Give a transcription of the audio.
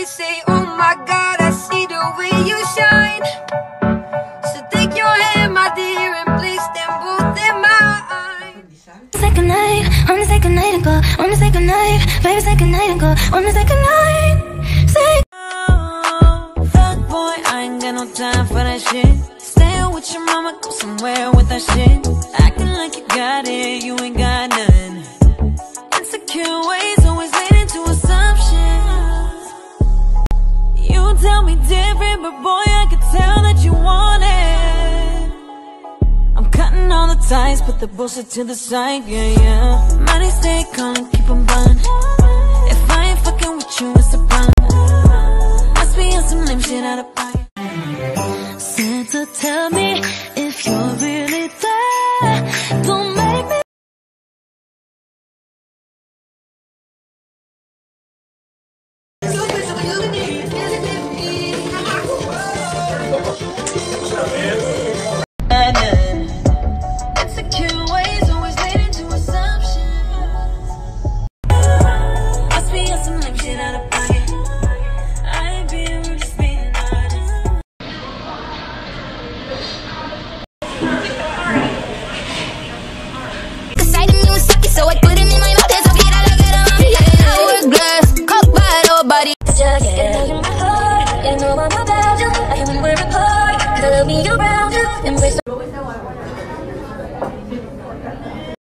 they say, oh my God, I see the way you shine. So take your hand, my dear, and place them both in mine. Say goodnight, wanna say goodnight and go. Wanna say goodnight, baby, say goodnight and go. Wanna say goodnight, say. Oh, fuck boy, I ain't got no time for that shit. Stay with your mama, go somewhere with that shit. Acting like you got it, you ain't got nothing. Insecure ways always leading to assumptions. You tell me different, but boy, I can tell that you want it. I'm cutting all the ties, put the bullshit to the side, yeah, yeah. Money stay calm, keep 'em buying.